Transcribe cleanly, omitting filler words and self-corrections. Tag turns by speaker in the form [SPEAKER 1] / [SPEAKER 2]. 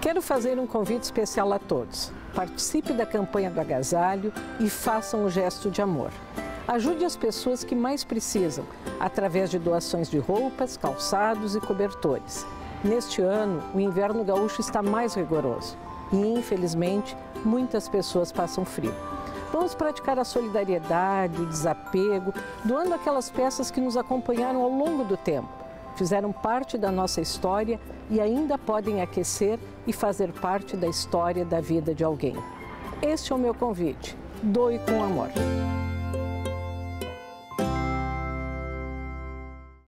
[SPEAKER 1] Quero fazer um convite especial a todos. Participe da campanha do agasalho e façam um gesto de amor. Ajude as pessoas que mais precisam, através de doações de roupas, calçados e cobertores. Neste ano, o inverno gaúcho está mais rigoroso e, infelizmente, muitas pessoas passam frio. Vamos praticar a solidariedade, o desapego, doando aquelas peças que nos acompanharam ao longo do tempo, fizeram parte da nossa história e ainda podem aquecer e fazer parte da história da vida de alguém. Este é o meu convite. Doe com amor.